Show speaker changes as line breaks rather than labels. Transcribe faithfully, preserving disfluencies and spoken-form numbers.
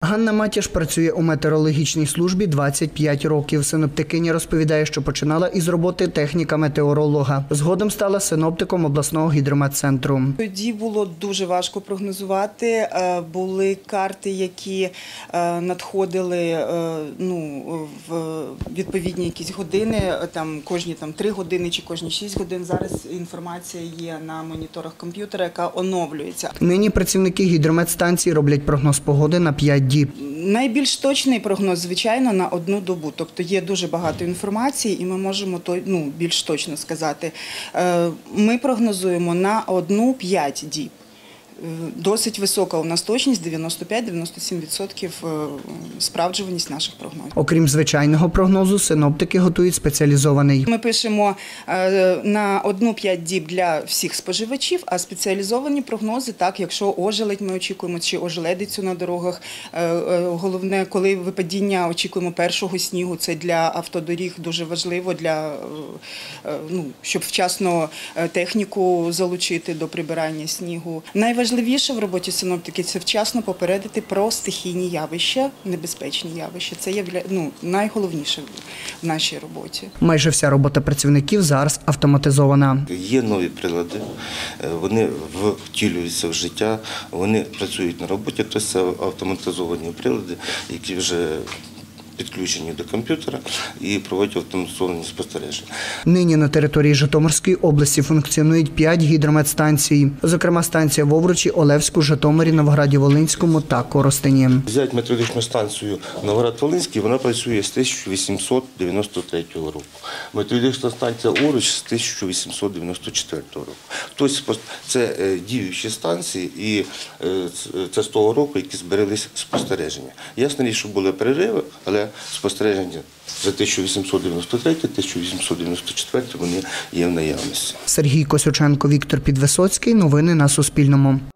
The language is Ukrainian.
Ганна Матяш працює у метеорологічній службі двадцять п'ять років. Синоптикиня розповідає, що починала із роботи техніка-метеоролога. Згодом стала синоптиком обласного гідрометцентру.
Тоді було дуже важко прогнозувати. Були карти, які надходили ну, в відповідні якісь години, там, кожні там, три години чи кожні шість годин. Зараз інформація є на моніторах комп'ютера, яка оновлюється.
Нині працівники гідрометстанції роблять прогноз погоди на п'ять діб.
Найбільш точний прогноз, звичайно, на одну добу. Тобто є дуже багато інформації і ми можемо ну, більш точно сказати. Ми прогнозуємо на одну-п'ять діб. Досить висока у нас точність, дев'яносто п'ять - дев'яносто сім відсотків справджуваність наших прогнозів.
Окрім звичайного прогнозу, синоптики готують спеціалізований.
Ми пишемо на одну-п'ять діб для всіх споживачів, а спеціалізовані прогнози, так, якщо ожеледь ми очікуємо, чи ожеледицю на дорогах. Головне, коли випадіння очікуємо першого снігу, це для автодоріг дуже важливо, для, ну, щоб вчасно техніку залучити до прибирання снігу. Найважливіше в роботі синоптики – це вчасно попередити про стихійні явища, небезпечні явища. Це є ну, найголовніше в нашій роботі.
Майже вся робота працівників зараз автоматизована.
Є нові прилади, вони втілюються в життя, вони працюють на роботі, тобто це автоматизовані прилади, які вже підключені до комп'ютера і проводять автоматизовані спостереження.
Нині на території Житомирської області функціонують п'ять гідрометстанцій. Зокрема, станція в Овручі, Олевську, Житомирі, Новограді-Волинському та Коростені.
Взяти метеорологічну станцію Новоград-Волинський, вона працює з тисяча вісімсот дев'яносто третього року. Метеорологічна станція Овруч з тисяча вісімсот дев'яносто четвертого року. Тобто це діючі станції і це з того року, які збереглися спостереження. Ясно, що були перериви, але спостереження за тисяча вісімсот дев'яносто третій - тисяча вісімсот дев'яносто четвертий вони є в наявності.
Сергій Косюченко, Віктор Підвисоцький. Новини на Суспільному.